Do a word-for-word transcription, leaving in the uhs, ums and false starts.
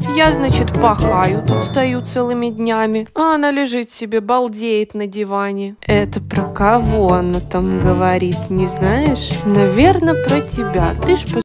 Я, значит, пахаю, тут стою целыми днями, а она лежит себе, балдеет на диване. Это про кого она там говорит, не знаешь? Наверное, про тебя. Ты ж